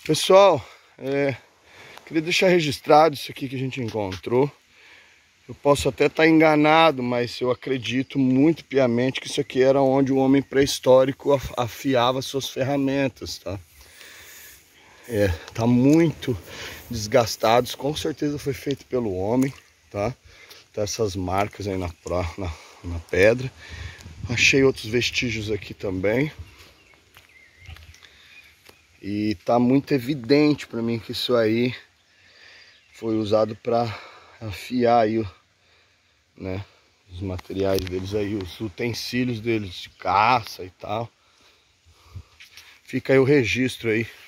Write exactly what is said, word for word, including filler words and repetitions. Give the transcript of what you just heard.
Pessoal, é, queria deixar registrado isso aqui que a gente encontrou. Eu posso até estar enganado, mas eu acredito muito piamente que isso aqui era onde o homem pré-histórico afiava suas ferramentas, tá? É, tá muito desgastado, com certeza foi feito pelo homem, tá? Tá essas marcas aí na, na, na pedra. Achei outros vestígios aqui também. E tá muito evidente para mim que isso aí foi usado para afiar aí, né, os materiais deles aí, os utensílios deles de caça e tal. Fica aí o registro aí